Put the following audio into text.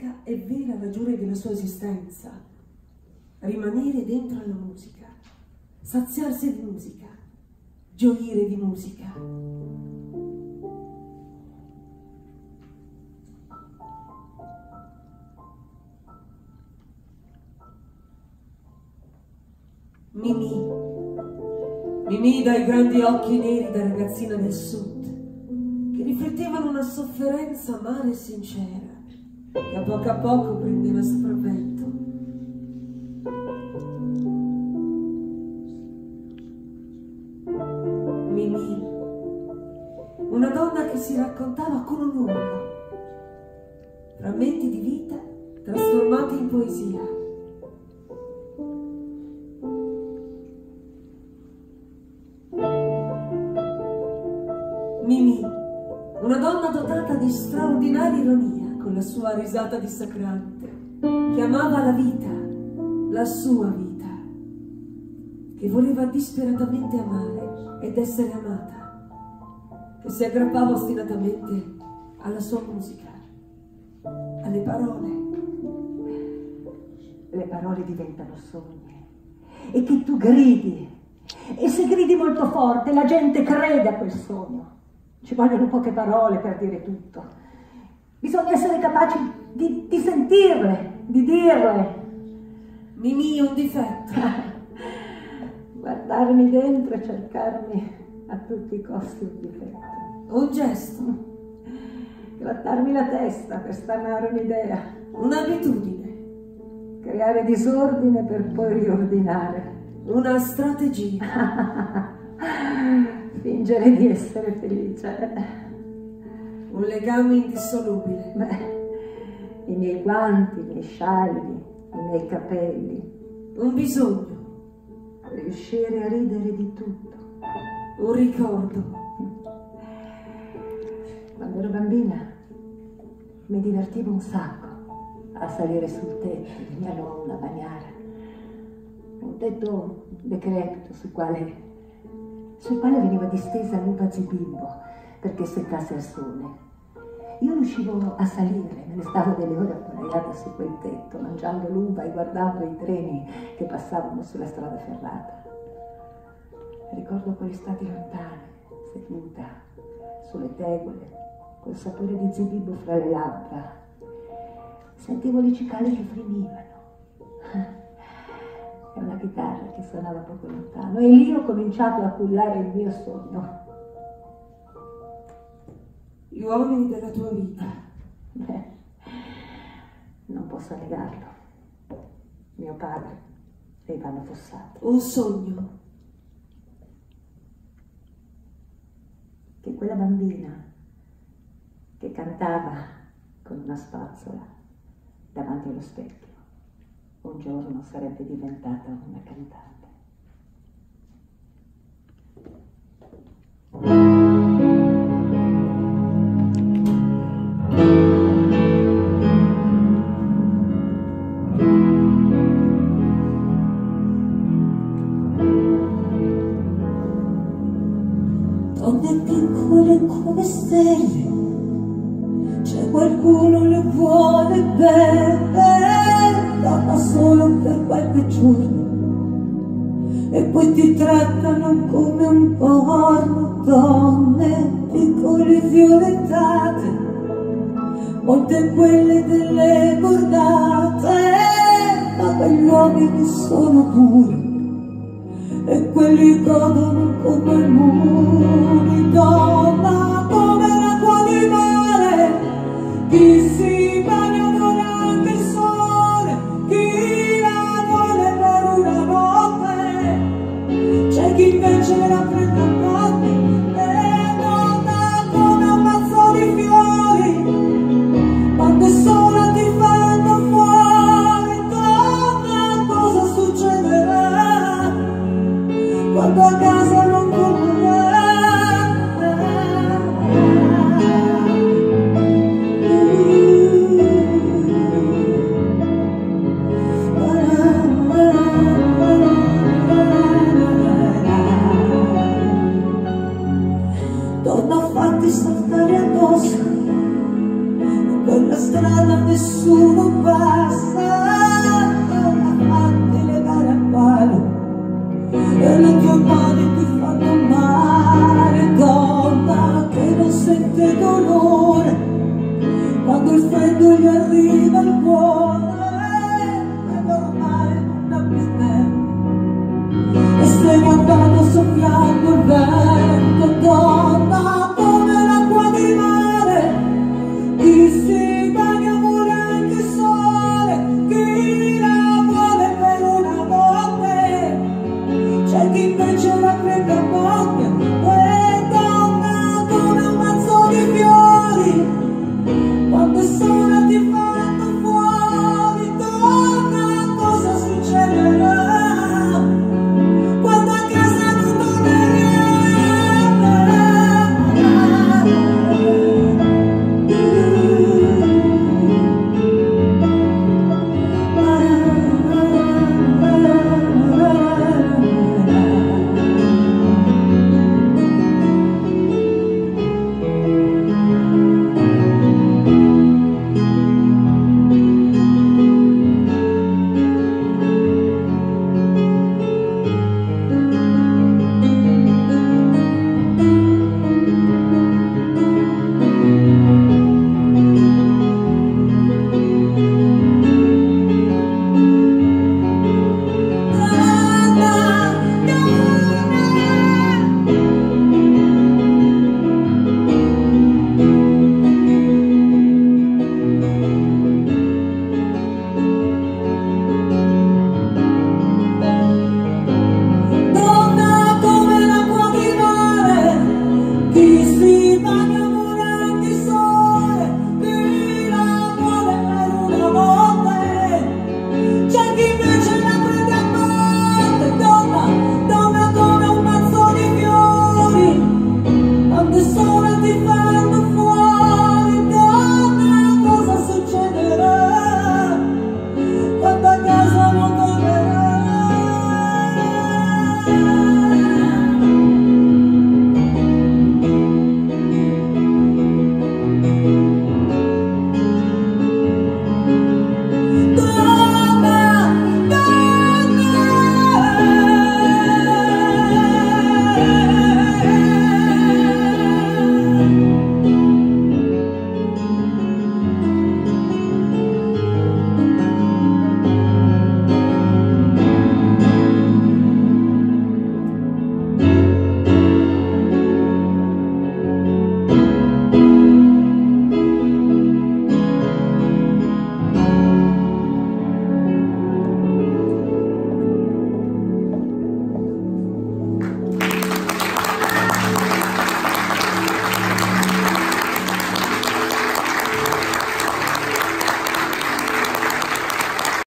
l'unica e vera ragione della sua esistenza. Rimanere dentro alla musica, saziarsi di musica, gioire di musica. Mimì dai grandi occhi neri da ragazzina del sud, che riflettevano una sofferenza amara e sincera, che a poco prendeva sopravvento. Mimì, una donna che si raccontava con un urlo, frammenti di vita trasformati in poesia. Mimì, una donna dotata di straordinaria ironia, con la sua risata dissacrante, che amava la vita, la sua vita, che voleva disperatamente amare ed essere amata, che si aggrappava ostinatamente alla sua musica, alle parole. Le parole diventano sogni e che tu gridi, e se gridi molto forte la gente crede a quel sogno. Ci vogliono poche parole per dire tutto. Bisogna essere capaci di sentirle, di dirle. Mimì, un difetto. Guardarmi dentro e cercarmi a tutti i costi un difetto. Un gesto. Grattarmi la testa per stanare un'idea. Un'abitudine. Creare disordine per poi riordinare. Una strategia. Fingere di essere felice. Un legame indissolubile. Beh, i miei guanti, i miei scialli, i miei capelli. Un bisogno. Riuscire a ridere di tutto. Un ricordo. Quando ero bambina mi divertivo un sacco a salire sul tetto di mia nonna, a bagnare. Un tetto decrepito sul quale veniva distesa l'uva zibibbo perché seccasse al sole. Io riuscivo a salire, me ne stavo delle ore appollaiata su quel tetto, mangiando l'uva e guardando i treni che passavano sulla strada ferrata. Ricordo quelle estati lontane, seduta sulle tegole, col sapore di zibibbo fra le labbra. Sentivo le cicale che fremivano. E una chitarra che suonava poco lontano, e lì ho cominciato a cullare il mio sogno. Gli uomini della tua vita. Non posso negarlo. Mio padre e Ivano Fossati. Un sogno. Che quella bambina che cantava con una spazzola davanti allo specchio un giorno sarebbe diventata una cantante. Donne piccole come stelle, c'è qualcuno le vuole bene, donna solo per qualche giorno, e poi ti trattano come un porno. Donne piccole violettate, molte quelle delle bordate, ma quegli uomini sono duri e quelli godono come muri. Donna come l'acqua di mare, chi si bagna durante il sole, chi la vuole per una notte, c'è chi invece la prende a botte. E donna come un mazzo di fiori, quando è sola ti fanno fuori. Donna, cosa succederà quando a casa non tornerà? nessuno passa, a fatti legare a palo e le tue mani ti fanno male, donna che non sente dolore quando il freddo gli arriva al cuore, è normale, non ha più tempo e se ne è andato a soffiare